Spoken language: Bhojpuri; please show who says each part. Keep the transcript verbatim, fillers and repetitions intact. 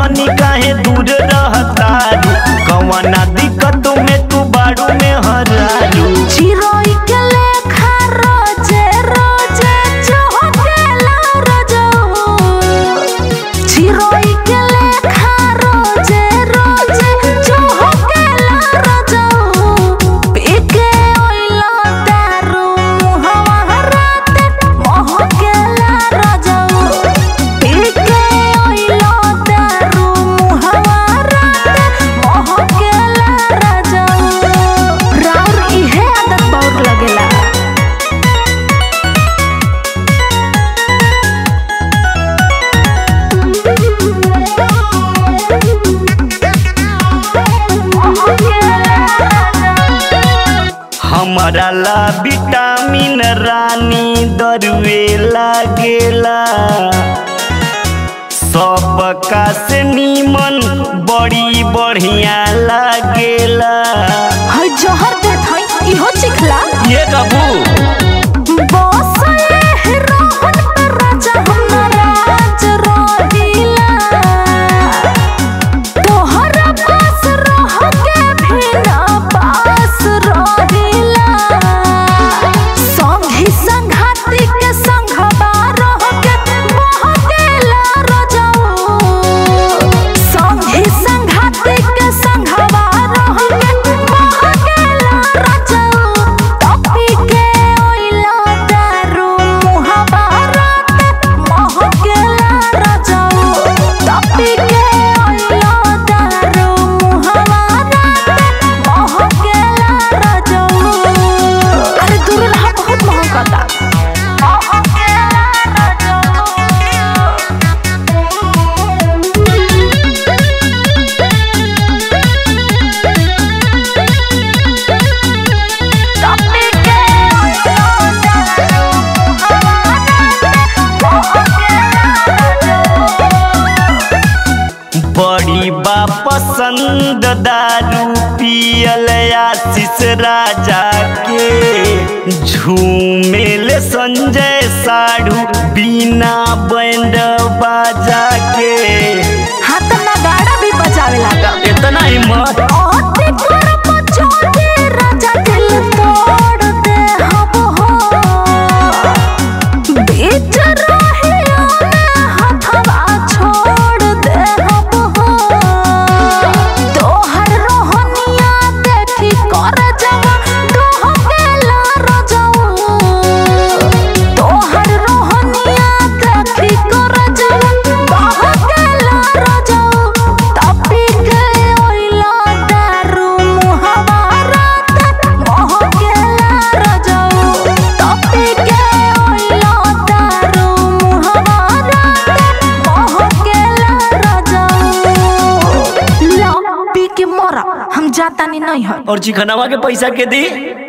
Speaker 1: धनी काहे दूर रहता कवना दिक्कत में तू बाड़ू में हरारू।
Speaker 2: चिरोई के लेखा रोजे रोजे चहकेला रजऊ, चिरोई के लेखा रोजे रोजे चहकेला रजऊ। पीके ओइला दारू मुहवा रात महकेला रजऊ, पीके ओइला दारू मुहवा रात महकेला रजऊ। राउर इहे आदत बाउर लगेला।
Speaker 1: हमारा ला विटामिन रानी दरुए लागेला, सबका से नीमन बड़ी बढ़िया लागेला।
Speaker 2: हई जहर देत हई इहो चिखला
Speaker 1: ये कबू
Speaker 2: बस ये रहन पर राजा हम नाराज रहिला, तोहरा पास रह के भी ना पास रहिला। संगी संघाती के संघबा रह के बहकेला रजऊ, संगी संघाती के संघबा रह के बहकेला रजऊ। टपी के ओइला दारू मुहबा रात महकेला रजऊ, टपी के ओइला दारू मुहबा रात महकेला रजऊ। अरे दूर रहा बहुत महकता महकेला रजऊ। टपी के ओइला दारू मुहबा रात महकेला रजऊ।
Speaker 1: बड़ी बा पसंद दारू पियल आशीष राजा के, झूमेल संजय साढ़ू बिना बैंड बाजा के।
Speaker 2: हाथ नगाड़ा भी बजावे लागा।
Speaker 1: इतना हिम्मत
Speaker 2: ओते कर पछोते राजा दिल तोड़ दे हब हो, बीच रहिया में हथवा छोड़ दे हब हो। तोहर रोहनिया देखी कर जवा डोहकेला रजऊ, तोहर रोहनिया देखी कर जवा डोहकेला रजऊ। टपी के ओइला दारू मुहबा रात महकेला रजऊ, टपी के ओइला दारू मुहबा रात महकेला रजऊ। ला पी के मरा हम जातानी नहीं है।
Speaker 1: और चिकनवा के पैसा के दी।